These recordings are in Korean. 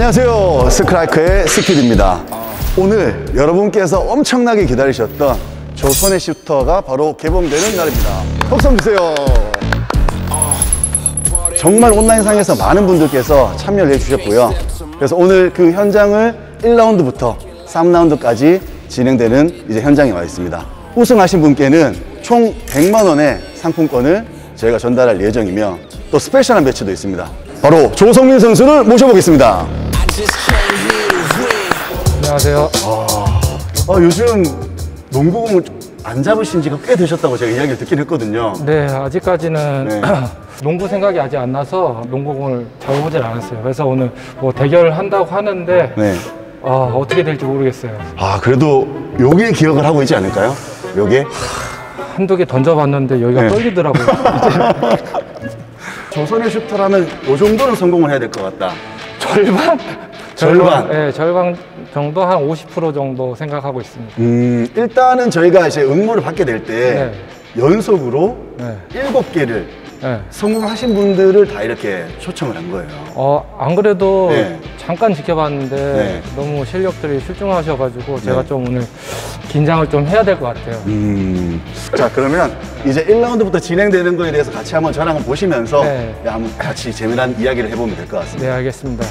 안녕하세요, 스크라이크의 스피드입니다. 오늘 여러분께서 엄청나게 기다리셨던 조선의 슈터가 바로 개봉되는 날입니다. 박수 주세요. 정말 온라인상에서 많은 분들께서 참여를 해주셨고요. 그래서 오늘 그 현장을 1라운드부터 3라운드까지 진행되는 이제 현장에 와 있습니다. 우승하신 분께는 총 100만 원의 상품권을 저희가 전달할 예정이며 또 스페셜한 매치도 있습니다. 바로 조성민 선수를 모셔보겠습니다. 안녕하세요. 요즘 농구공을 안 잡으신 지가 꽤 되셨다고 제가 이야기를 듣긴 했거든요. 네, 아직까지는 네. 농구 생각이 아직 안 나서 농구공을 잡아보질 않았어요. 그래서 오늘 뭐 대결을 한다고 하는데 네. 어떻게 될지 모르겠어요. 그래도 요게 기억을 하고 있지 않을까요? 요게? 한두 개 던져봤는데 여기가 네. 떨리더라고요. 조선의 슈터라면 요 정도는 성공을 해야 될 것 같다. 절반? 절반? 네, 절반 정도, 한 50% 정도 생각하고 있습니다. 일단은 저희가 이제 응모를 받게 될 때 연속으로 네. 7개를 네. 성공하신 분들을 다 이렇게 초청을 한 거예요. 안 그래도 네. 잠깐 지켜봤는데 네. 너무 실력들이 출중하셔가지고 제가 네. 좀 오늘 긴장을 좀 해야 될 것 같아요. 자, 그러면 이제 1라운드부터 진행되는 거에 대해서 같이 한번 저랑 한번 보시면서 네. 한번 같이 재미난 이야기를 해보면 될 것 같습니다. 네, 알겠습니다.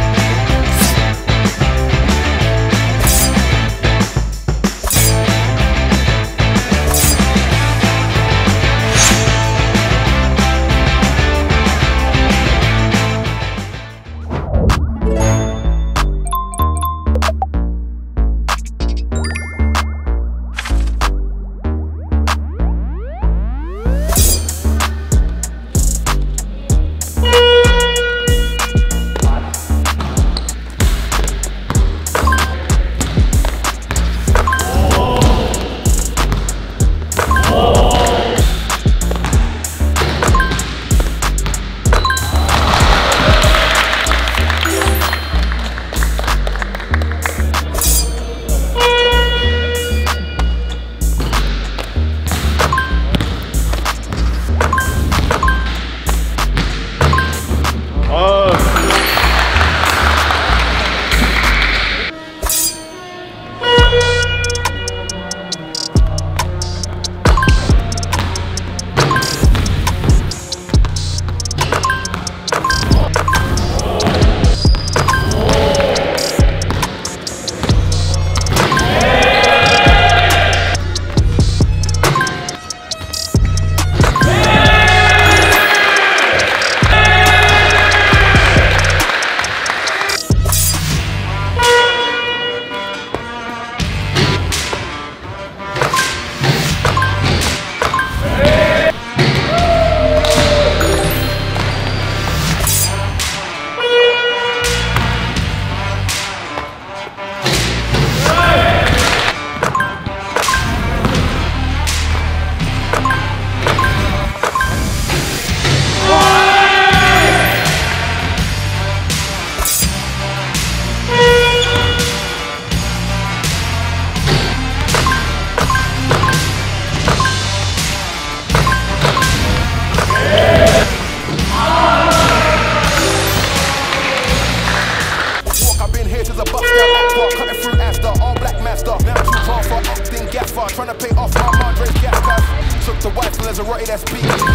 Trying to pay off my Madre gas cash. Took the white as a rotty that's beat. My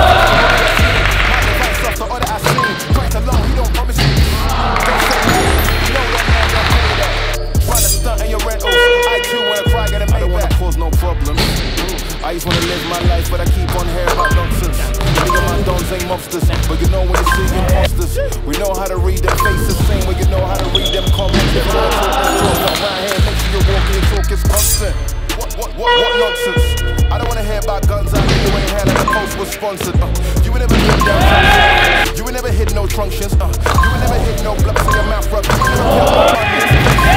device off the order I seen. Trying to long, he don't promise you. Don't say no, you know that man don't pay that. Trying to stunt in your rentals. I too wanna cry, gotta make it back. Cause no problem. I just wanna live my life, but I keep on hearing about nonsense. Nigga, my dons ain't mobsters, but you know when you see imposters. We know how to read them faces, same way you know how to read them comments. If you're talk around here, make sure you're walking, your talk is constant. What nonsense? I don't wanna hear about guns out here when hell like the post was sponsored. You would never hit them. You would never hit no truncheons. You would never hit no blocks in your mouth rub. You never killed no onions.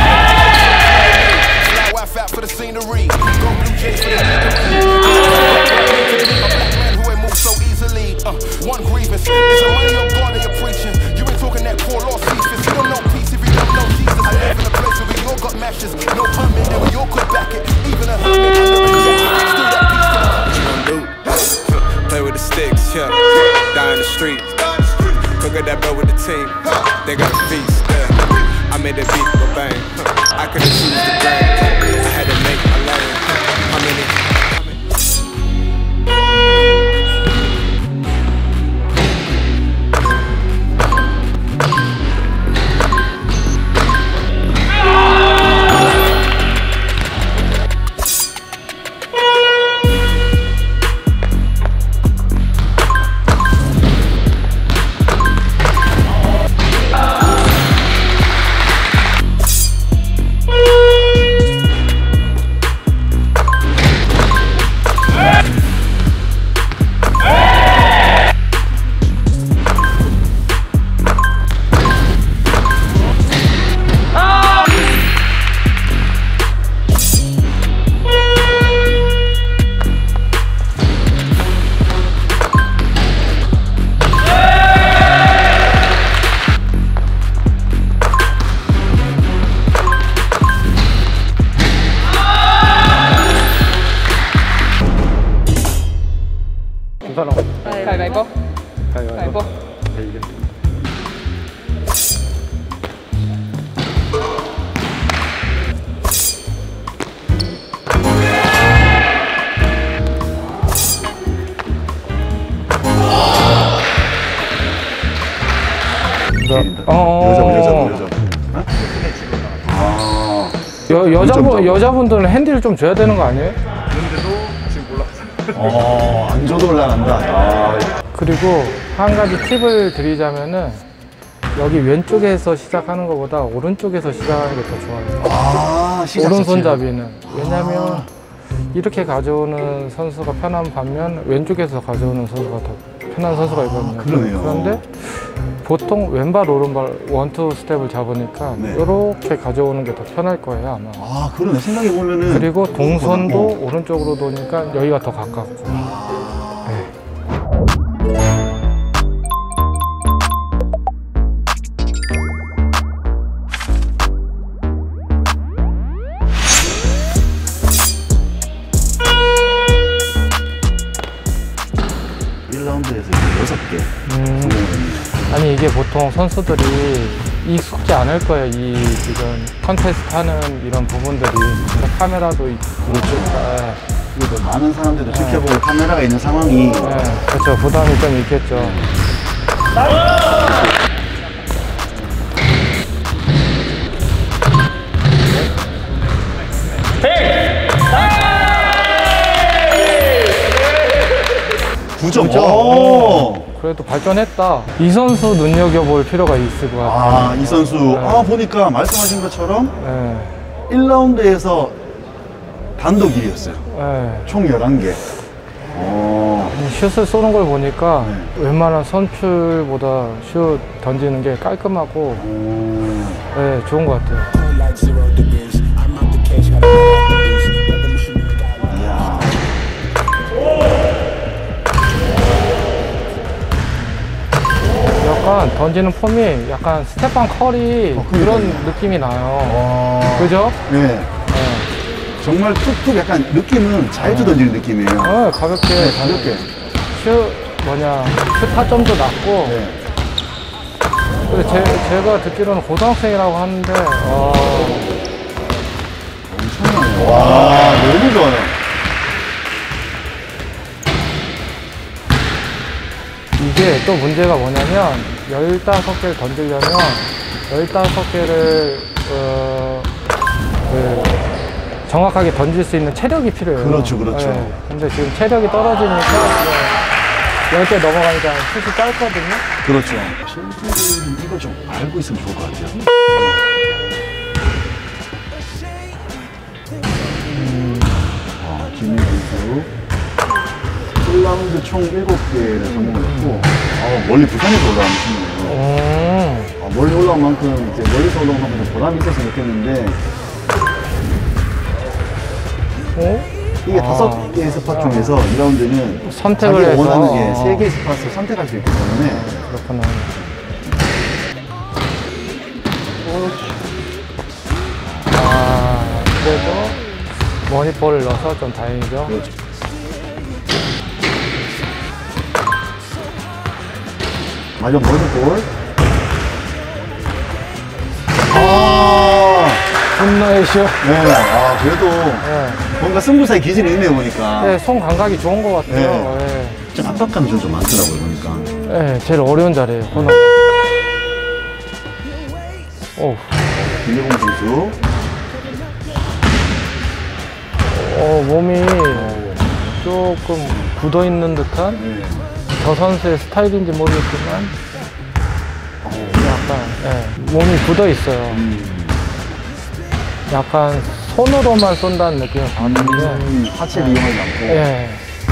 Fly wife out for the scenery. Go Blue Jays for the scenery. A black man who ain't moved so easily. One grievance is the money of God that you're preaching. You ain't talking that poor lost cephas. You don't know peace if you don't know Jesus. I live in a place where we all got mashes. No permit and we all could back it. Even a hermit under a jet. Still that peace. Play with the sticks, yeah. Die in the street. Cook at that bro with the team. They got a feast, yeah. I made the beat go bang. I could've choose the game. I had to make my lane. How many? 가위바위보. 가위바위보. 여자분들은 핸디를 좀 줘야 되는 거 아니에요? 안 줘도 올라간다. 그리고 한 가지 팁을 드리자면은 여기 왼쪽에서 시작하는 것보다 오른쪽에서 시작하는 게 더 좋아요. 오른손잡이는. 왜냐면 이렇게 가져오는 선수가 편한 반면 왼쪽에서 가져오는 선수가 더 편한 선수가 있거든요. 그러네요. 그런데 보통 왼발 오른발 원투 스텝을 잡으니까 네. 이렇게 가져오는 게 더 편할 거예요 아마. 그러네. 생각해보면은. 그리고 동선도 오른쪽으로 도니까 여기가 더 가깝고. 네. 아니 이게 보통 선수들이 익숙지 않을 거예요. 이 지금 컨테스트 하는 이런 부분들이. 카메라도 있고. 그렇죠. 그리고 많은 사람들도 지켜보고 카메라가 있는 상황이. 네, 그렇죠. 부담이 좀 있겠죠. 그래도 발전했다. 이 선수 눈여겨볼 필요가 있을 것 같아요. 이 선수. 보니까 말씀하신 것처럼 네. 1라운드에서 단독 1위였어요. 네. 총 11개. 슛을 쏘는 걸 보니까 네. 웬만한 선출보다 슛 던지는 게 깔끔하고 네, 좋은 것 같아요. 약간 던지는 폼이 약간 스테판 커리 그런 느낌이 나요. 그죠? 네. 네. 정말 툭툭 약간 느낌은 자유투 던지는 느낌이에요. 가볍게. 가볍게. 슛 타점도 낮고. 네. 근데 제가 듣기로는 고등학생이라고 하는데, 엄청나네요. 와, 너무 좋아요. 이게 또 문제가 뭐냐면, 15개를 던지려면, 15개를, 정확하게 던질 수 있는 체력이 필요해요. 그렇죠, 그렇죠. 네. 근데 지금 체력이 떨어지니까, 10개 넘어가니까 슛이 짧거든요. 그렇죠. 선수들은 이걸 좀 알고 있으면 좋을 것 같아요. 김민 선수 1라운드 총 7개를 성공했고 멀리 부산에서 올라온 팀이에요. 멀리 올라온 만큼 이제 멀리서 올라온 만큼 좀 보람이 있어서 못했는데 이게 5개의 스팟 중에서 2라운드는 선택을 자기가 해서 원하는 3개의 스팟을 선택할 수 있기 때문에 그렇구나. 그래도 머니볼을 넣어서 좀 다행이죠. 그렇죠. 마지막 머니볼 분노의 쇼. 네. 아, 그래도 네. 뭔가 승부사의 기질이 있네 보니까. 네, 손 감각이 좋은 것 같아요. 네. 네. 좀 압박감이 좀 많더라고요, 보니까. 네, 제일 어려운 자리예요. 코너. 오, 김대범 선수. 몸이 조금 굳어 있는 듯한 네. 저 선수의 스타일인지 모르겠지만 약간 몸이 굳어 있어요. 약간 손으로만 쏜다는 느낌을 받는데 하체를 이용하지 않고. 예.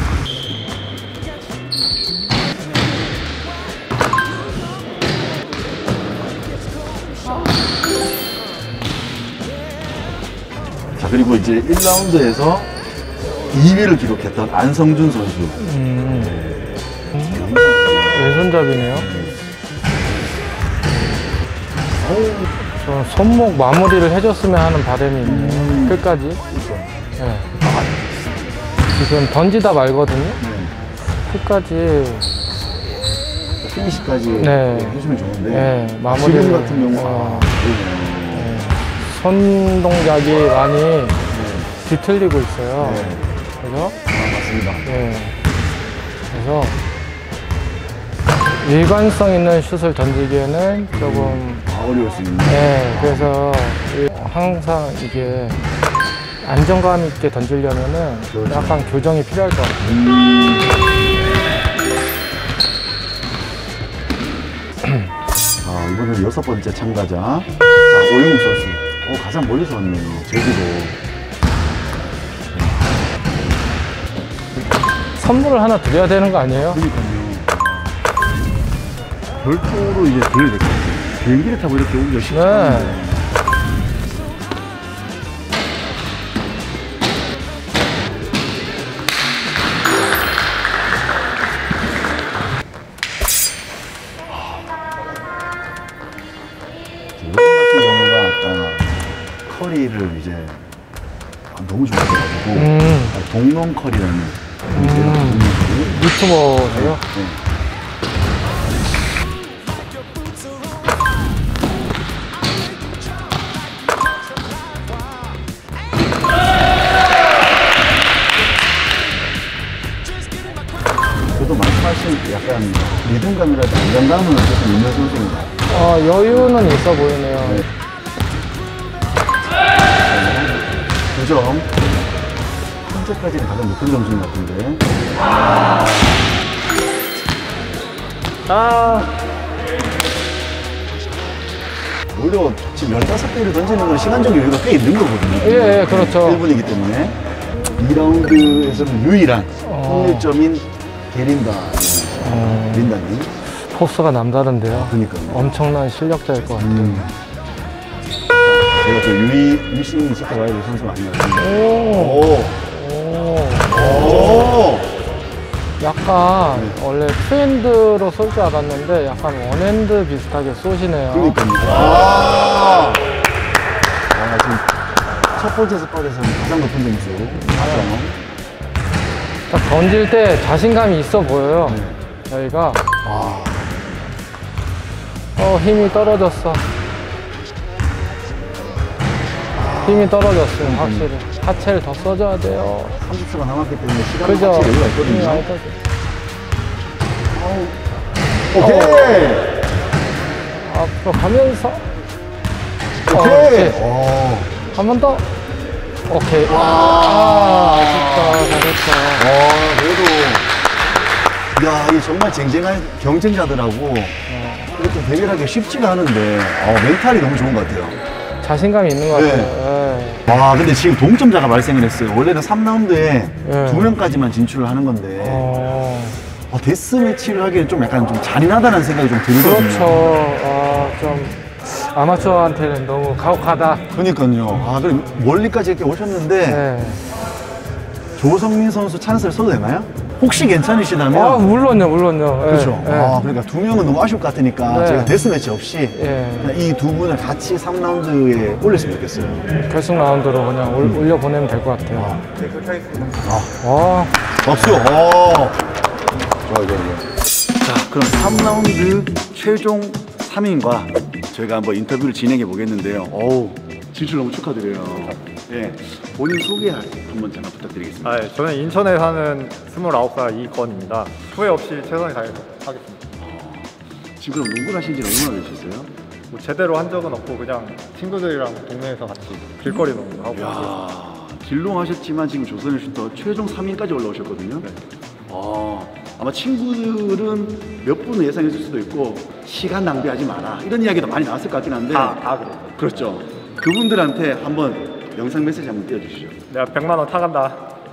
자, 그리고 이제 1라운드에서 2위를 기록했던 안성준 선수. 왼손잡이네요. 저 손목 마무리를 해줬으면 하는 바람이 있네요. 끝까지. 네. 지금 던지다 말거든요. 끝까지. 피니시까지 네. 해주면 좋은데. 네, 마무리를- 지금 같은 경우 손 동작이 많이 뒤틀리고 있어요. 네. 그래서 맞습니다. 네. 그래서 일관성 있는 슛을 던지기에는 조금 어려울 수 있는. 네, 그래서 항상 이게 안정감 있게 던지려면은 그렇죠. 약간 교정이 필요할 것 같아요. 이번엔 6번째 참가자. 자, 오영욱 선수. 가장 멀리서 왔네요. 제주도. 선물을 하나 드려야 되는 거 아니에요? 그러니까요. 별도로 이제 드려야 될 것 같아요. 비행기를 타고 이렇게 오기가 쉽지 않은데. 네. 같은 경우가 아까 커리를 이제 너무 좋아해가지고 동농 커리라는 유튜버세요? 네. 저도 말씀하신 약간 리듬감이라든지 안정감은 조금 있는 선수입니다. 여유는 있어 보이네요. 네. 9점. 현재까지는 가장 높은 점수인 것 같은데. 오히려 지금 15개를 던지는 건 시간적 여유가 꽤 있는 거거든요. 예, 그렇죠. 1분이기 때문에. 2라운드에서는 유일한 확률점인 게린다. 린다님. 포스가 남다른데요. 그러니까요. 엄청난 실력자일 것 같아요. 제가 또 유신 지켜봐야 될 선수가 아니거든요. 오. 오! 약간 원래 투핸드로 쏠 줄 알았는데 약간 원핸드 비슷하게 쏘시네요. 그러니까요. 지금 첫 번째 스팟에서는 가장 높은 점수. 4점. 딱 던질 때 자신감이 있어 보여요. 저희가. 힘이 떨어졌어. 힘이 떨어졌어요, 확실히. 하체를 더 써줘야 돼요. 30초가 남았기 때문에 시간이 그죠? 확실히 여유가 힘이 많이 있거든요. 떨어져. 오케이! 앞으로 가면서. 오케이! 한 번 더. 오케이. 아쉽다. 잘했어. 그래도, 야, 이 정말 쟁쟁한 경쟁자들하고 이렇게 대결하기 쉽지가 않은데, 멘탈이 너무 좋은 것 같아요. 자신감이 있는 것 네. 같아요. 예. 와, 근데 지금 동점자가 발생을 했어요. 원래는 3라운드에 네. 2명까지만 진출을 하는 건데, 데스매치를 하기엔 좀 약간 좀 잔인하다는 생각이 좀 들거든요. 그렇죠. 좀 아마추어한테는 너무 가혹하다. 그러니까요. 그럼 멀리까지 이렇게 오셨는데, 네. 조성민 선수 찬스를 써도 되나요? 혹시 괜찮으시다면. 물론요. 예, 그렇죠. 예. 그러니까 2명은 너무 아쉬울 것 같으니까 네. 제가 데스매치 없이 예. 이 두 분을 같이 3라운드에 올렸으면 좋겠어요. 결승 라운드로 그냥 올려보내면 될 것 같아요. 박수! 좋아요. 자, 그럼 3라운드 최종 3인과 저희가 한번 인터뷰를 진행해 보겠는데요. 어우, 진출 너무 축하드려요. 예, 본인 소개 한번 잠깐 부탁드리겠습니다. 아, 저는 인천에 사는 29살 이건입니다. 후회 없이 최선을 다해서 하겠습니다. 지금 그럼 농구를 하신 지 얼마나 되셨어요? 뭐 제대로 한 적은 없고 그냥 친구들이랑 동네에서 같이 길거리 농구 하고 있어요. 야, 길롱하셨지만 지금 조선의 슈터 최종 3위까지 올라오셨거든요. 네. 아마 친구들은 몇 분을 예상했을 수도 있고 시간 낭비하지 마라 이런 이야기도 많이 나왔을 것 같긴 한데 그래요. 그렇죠. 그분들한테 한번 영상 메시지 한번 띄워주시죠. 내가 100만 원 타간다.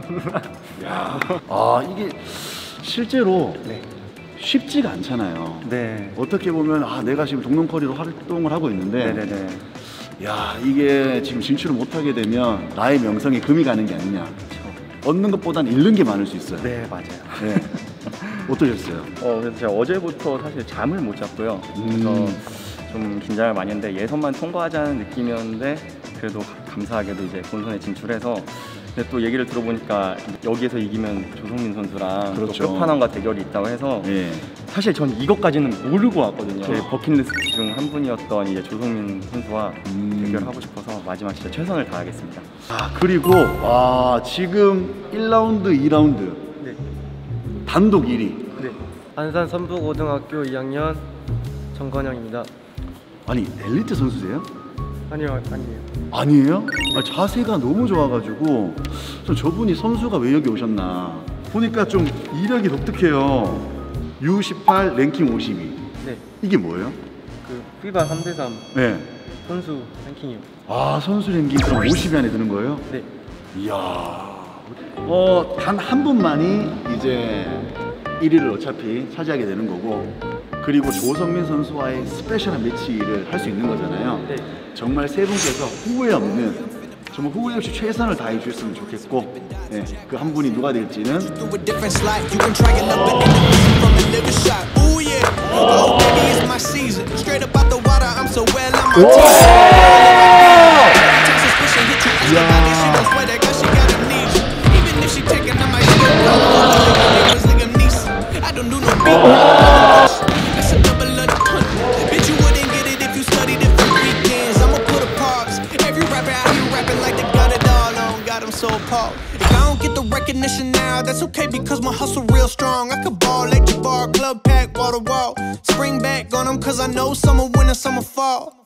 야, 이게 실제로 쉽지가 않잖아요. 네. 어떻게 보면 내가 지금 동농커리로 활동을 하고 있는데 네네네. 야, 이게 지금 진출을 못하게 되면 나의 명성이 금이 가는 게 아니냐. 얻는 것보다는 잃는 게 많을 수 있어요. 네, 맞아요. 네. 어떠셨어요? 그래서 제가 어제부터 사실 잠을 못 잤고요. 그래서 좀 긴장을 많이 했는데 예선만 통과하자는 느낌이었는데 그래도 감사하게도 이제 본선에 진출해서 근데 또 얘기를 들어보니까 여기에서 이기면 조성민 선수랑 그렇죠. 또 끝판왕과 대결이 있다고 해서 예. 사실 전 이것까지는 모르고 왔거든요. 제 버킷리스트 중 한 분이었던 이제 조성민 선수와 대결하고 싶어서 마지막 진짜 최선을 다하겠습니다. 그리고 지금 1라운드, 2라운드 네. 단독 1위. 네. 안산 선부고등학교 2학년 정건영입니다. 아니, 엘리트 선수세요? 아니요. 아니에요? 자세가 너무 좋아가지고 저분이 선수가 왜 여기 오셨나 보니까 좀 이력이 독특해요. U18 랭킹 52. 네. 이게 뭐예요? 그 피바 3대3 네. 선수 랭킹이요. 선수 랭킹 그럼 50위 안에 드는 거예요? 네. 이야. 단 한 분만이 이제 1위를 어차피 차지하게 되는 거고, 그리고 조성민 선수와의 스페셜한 매치를 할 수 있는 거잖아요. 네. 정말 세 분께서 후회 없는, 정말 후회 없이 최선을 다해 주셨으면 좋겠고, 그 한 분이 누가 될지는 through a different slot. You can try it up and from the liver shot. Ooh yeah, oh baby, it's my season. Straight up out the water, I'm so well, I'm a Texas pushing hit you. She don't sweat that 'cause she got amnesia. Even if she taking, I might still I don't do no beat. That's a double of the punch. Bitch, you wouldn't get it if you studied it for weekends. I'ma put a pause. Every rapper out here rapping like they got it all on. Got them so appalled. If I don't get the recognition now, that's okay because my hustle real strong. I could ball at your bar, club pack, wall to wall. Spring back on them cause I know summer, winter, summer, fall.